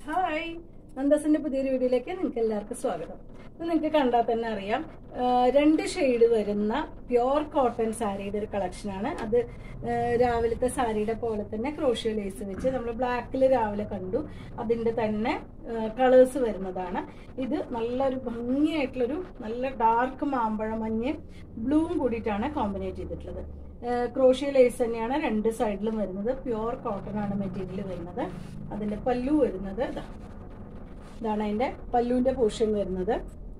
Hi, നന്ദസിന്റെ പുതിയൊരു വീഡിയോയിലേക്ക് നിങ്ങൾക്ക് എല്ലാവർക്കും സ്വാഗതം. ഇത് നിങ്ങൾക്ക് കണ്ടാൽ തന്നെ അറിയാം, 2 ഷെയ്ഡ് വരുന്ന പ്യോർ കോട്ടൺ സാരിയുടെ ഒരു കളക്ഷനാണ്. അത് രാവിലത്തെ സാരിയുടെ പോലെ തന്നെ ക്രോഷ്യ ലേസ് വെച്ച് നമ്മൾ ബ്ലാക്കിൽ രാവിലെ കണ്ടു, അതിൻ്റെ തന്നെ കളേഴ്സ് വരുന്നതാണ്. ഇത് നല്ലൊരു ഭംഗിയായിട്ടുള്ളൊരു നല്ല ഡാർക്ക് മാമ്പഴ മഞ്ഞയും ബ്ലൂവും കൂടിയിട്ടാണ് കോമ്പിനേറ്റ് ചെയ്തിട്ടുള്ളത്. ക്രോഷ്യ ലേസ് തന്നെയാണ് 2 സൈഡിലും വരുന്നത്. പ്യോർ കോട്ടൺ ആണ് മെറ്റീരിയൽ വരുന്നത്. അതിൻ്റെ പല്ലു വരുന്നത് ഇതാണ് അതിൻ്റെ പല്ലുവിൻ്റെ പോർഷൻ വരുന്നത്.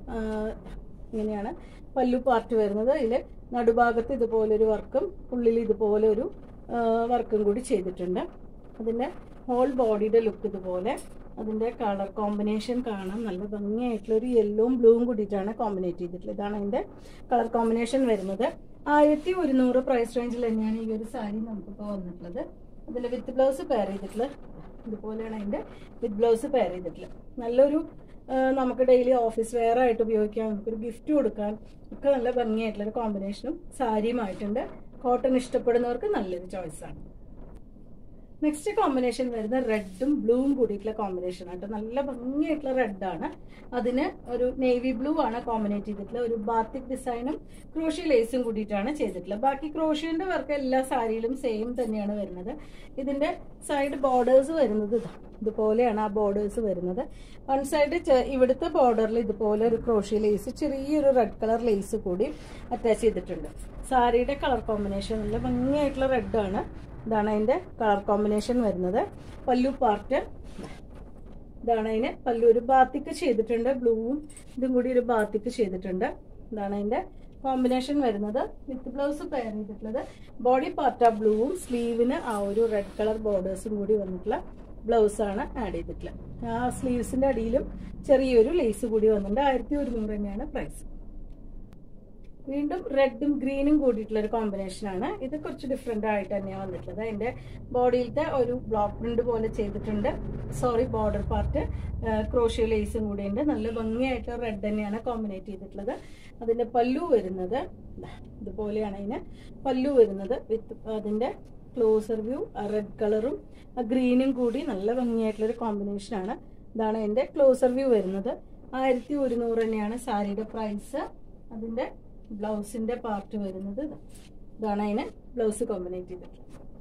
ഇങ്ങനെയാണ് പല്ലു പാർട്ട് വരുന്നത്. ഇതിൽ നടുഭാഗത്ത് ഇതുപോലൊരു വർക്കും ഉള്ളിൽ ഇതുപോലെ ഒരു വർക്കും കൂടി ചെയ്തിട്ടുണ്ട്. അതിൻ്റെ ഹോൾ ബോഡിയുടെ ലുക്ക് ഇതുപോലെ. അതിൻ്റെ കളർ കോമ്പിനേഷൻ കാണാം, നല്ല ഭംഗിയായിട്ടുള്ളൊരു യെല്ലോവും ബ്ലൂവും കൂടിയിട്ടാണ് കോമ്പിനേറ്റ് ചെയ്തിട്ടുള്ളത്. ഇതാണ് അതിൻ്റെ കളർ കോമ്പിനേഷൻ വരുന്നത്. 1100 പ്രൈസ് റേഞ്ചിൽ തന്നെയാണ് ഈ ഒരു സാരി നമുക്കിപ്പോൾ വന്നിട്ടുള്ളത്. അതിൽ വിത്ത് ബ്ലൗസ് പെയർ ചെയ്തിട്ടുള്ളത് ഇതുപോലെയാണ് അതിൻ്റെ വിത്ത് ബ്ലൗസ് പെയർ ചെയ്തിട്ടുള്ളത്. നല്ലൊരു നമുക്ക് ഡെയിലി ഓഫീസ് വെയർ ആയിട്ട് ഉപയോഗിക്കാം, നമുക്കൊരു ഗിഫ്റ്റ് കൊടുക്കാൻ ഒക്കെ നല്ല ഭംഗിയായിട്ടുള്ളൊരു കോമ്പിനേഷനും സാരിയുമായിട്ടുണ്ട്. കോട്ടൺ ഇഷ്ടപ്പെടുന്നവർക്ക് നല്ലൊരു ചോയ്സാണ്. നെക്സ്റ്റ് കോമ്പിനേഷൻ വരുന്ന റെഡും ബ്ലൂവും കൂടിയിട്ടുള്ള കോമ്പിനേഷൻ ആയിട്ട് നല്ല ഭംഗിയായിട്ടുള്ള റെഡാണ്. അതിന് ഒരു നേവി ബ്ലൂ ആണ് കോമ്പിനേറ്റ് ചെയ്തിട്ടുള്ളത്. ഒരു ബാത്തിക് ഡിസൈനും ക്രോഷ്യ ലേസും കൂടിയിട്ടാണ് ചെയ്തിട്ടുള്ളത്. ബാക്കി ക്രോഷ്യന്റെ വർക്ക് എല്ലാ സാരിയിലും സെയിം തന്നെയാണ് വരുന്നത്. ഇതിന്റെ സൈഡ് ബോർഡേഴ്സ് വരുന്നത് ഇതുപോലെയാണ് ആ ബോർഡേഴ്സ് വരുന്നത്. വൺ സൈഡ് ഇവിടുത്തെ ബോർഡറിൽ ഇതുപോലെ ഒരു ക്രോഷ്യ ലേസ്, ചെറിയൊരു റെഡ് കളർ ലേസ് കൂടി അറ്റാച്ച് ചെയ്തിട്ടുണ്ട്. സാരിയുടെ കളർ കോമ്പിനേഷൻ നല്ല ഭംഗിയായിട്ടുള്ള റെഡാണ്. ഇതാണ് അതിൻ്റെ കളർ കോമ്പിനേഷൻ വരുന്നത്. പല്ലു പാർട്ട് ഇതാണ്. അതിന് പല്ലു ഒരു ബാത്തിക്ക് ചെയ്തിട്ടുണ്ട്, ബ്ലൂവും ഇതും കൂടി ഒരു ബാത്തിക്ക് ചെയ്തിട്ടുണ്ട്. ഇതാണ് അതിൻ്റെ കോമ്പിനേഷൻ വരുന്നത്. വിത്ത് ബ്ലൗസ് പെയർ ചെയ്തിട്ടുള്ളത് ബോഡി പാർട്ട് ആ ബ്ലൂവും സ്ലീവിന് ആ ഒരു റെഡ് കളർ ബോർഡേഴ്സും കൂടി വന്നിട്ടുള്ള ബ്ലൗസാണ് ആഡ് ചെയ്തിട്ടുള്ളത്. ആ സ്ലീവ്സിൻ്റെ അടിയിലും ചെറിയൊരു ലേസ് കൂടി വന്നിട്ടുണ്ട്. 1100 തന്നെയാണ് പ്രൈസ്. വീണ്ടും റെഡും ഗ്രീനും കൂടിയിട്ടുള്ള ഒരു കോമ്പിനേഷനാണ്. ഇത് കുറച്ച് ഡിഫറെൻ്റ് ആയിട്ട് തന്നെയാണ് വന്നിട്ടുള്ളത്. അതിൻ്റെ ബോഡിയിലത്തെ ഒരു ബ്ലോക്ക് പ്രിന്റ് പോലെ ചെയ്തിട്ടുണ്ട്. ബോർഡർ പാർട്ട് ക്രോഷ്യ ലേസും കൂടിയുണ്ട്. നല്ല ഭംഗിയായിട്ട് റെഡ് തന്നെയാണ് കോമ്പിനേറ്റ് ചെയ്തിട്ടുള്ളത്. അതിൻ്റെ പല്ലു വരുന്നത് ഇതുപോലെയാണ്. അതിന് പല്ലു വരുന്നത് വിത്ത് അതിൻ്റെ ക്ലോസർ വ്യൂ റെഡ് കളറും ഗ്രീനും കൂടി നല്ല ഭംഗിയായിട്ടുള്ളൊരു കോമ്പിനേഷനാണ്. ഇതാണ് അതിൻ്റെ ക്ലോസർ വ്യൂ വരുന്നത്. 1100 തന്നെയാണ് സാരിയുടെ പ്രൈസ്. അതിൻ്റെ ബ്ലൗസിന്റെ പാർട്ട് വരുന്നത് ഇതാണ്. അതിന് ബ്ലൗസ് കോമ്പിനേറ്റ് ചെയ്തിട്ടുള്ളത്.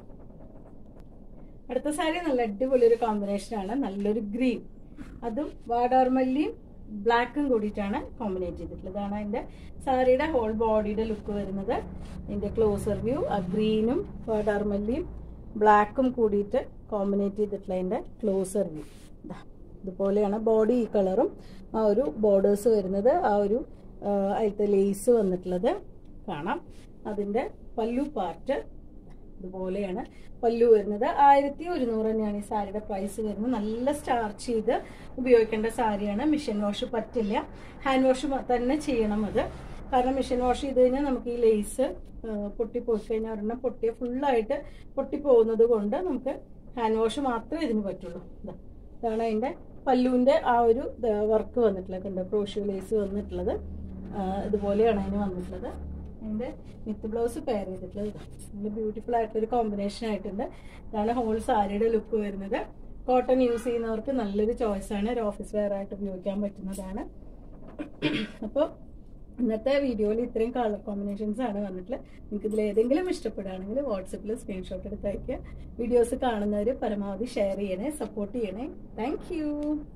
അടുത്ത സാരി നല്ല അടിപൊളി ഒരു കോമ്പിനേഷനാണ്. നല്ലൊരു ഗ്രീൻ, അതും വാടാർമല്ലിയും ബ്ലാക്കും കൂടിയിട്ടാണ് കോമ്പിനേറ്റ് ചെയ്തിട്ടുള്ളത്. ഇതാണ് അതിൻ്റെ സാരിയുടെ ഹോൾ ബോഡിയുടെ ലുക്ക് വരുന്നത്. അതിൻ്റെ ക്ലോസർ വ്യൂ ഗ്രീനും വാടാർമല്ലിയും ബ്ലാക്കും കൂടിയിട്ട് കോമ്പിനേറ്റ് ചെയ്തിട്ടുള്ള അതിൻ്റെ ക്ലോസർ വ്യൂ ഇതുപോലെയാണ്. ബോഡി ഈ കളറും ആ ഒരു ബോർഡേഴ്സ് വരുന്നത്, ആ ഒരു അതിലത്തെ ലേസ് വന്നിട്ടുള്ളത് കാണാം. അതിൻ്റെ പല്ലു പാർട്ട് ഇതുപോലെയാണ് പല്ലു വരുന്നത്. 1100 തന്നെയാണ് ഈ സാരിയുടെ പ്രൈസ് വരുന്നത്. നല്ല സ്റ്റാർച്ച് ചെയ്ത് ഉപയോഗിക്കേണ്ട സാരിയാണ്. മിഷൻ വാഷ് പറ്റില്ല, ഹാൻഡ് വാഷ് തന്നെ ചെയ്യണം. അത് കാരണം മിഷൻ വാഷ് ചെയ്ത് കഴിഞ്ഞാൽ നമുക്ക് ഈ ലേസ് പൊട്ടിപ്പോയി കഴിഞ്ഞാൽ ഒരെണ്ണം ഫുള്ളായിട്ട് പൊട്ടിപ്പോകുന്നത് കൊണ്ട് നമുക്ക് ഹാൻഡ് വാഷ് മാത്രമേ ഇതിന് പറ്റുള്ളൂ. ഇതാണ് അതിൻ്റെ പല്ലുവിൻ്റെ ആ ഒരു വർക്ക് വന്നിട്ടുള്ളത്. ക്രോഷ്യ ലേസ് വന്നിട്ടുള്ളത് ഇതുപോലെയാണ് അതിന് വന്നിട്ടുള്ളത്. അതിൻ്റെ വിത്ത് ബ്ലൗസ് പെയർ ചെയ്തിട്ടുള്ളത് നല്ല ബ്യൂട്ടിഫുൾ ആയിട്ടൊരു കോമ്പിനേഷൻ ആയിട്ടുണ്ട്. ഇതാണ് ഹോൾ സാരിയുടെ ലുക്ക് വരുന്നത്. കോട്ടൺ യൂസ് ചെയ്യുന്നവർക്ക് നല്ലൊരു ചോയ്സാണ്. ഒരു ഓഫീസ് വെയർ ആയിട്ട് ഉപയോഗിക്കാൻ പറ്റുന്നതാണ്. അപ്പോൾ ഇന്നത്തെ വീഡിയോയിൽ ഇത്രയും കളർ കോമ്പിനേഷൻസ് ആണ് വന്നിട്ടുള്ളത്. നിങ്ങൾക്ക് ഇതിൽ ഏതെങ്കിലും ഇഷ്ടപ്പെടുകയാണെങ്കിൽ വാട്സപ്പിൽ സ്ക്രീൻഷോട്ട് എടുത്ത് അയക്കുക. വീഡിയോസ് കാണുന്നവർ പരമാവധി ഷെയർ ചെയ്യണേ, സപ്പോർട്ട് ചെയ്യണേ. താങ്ക്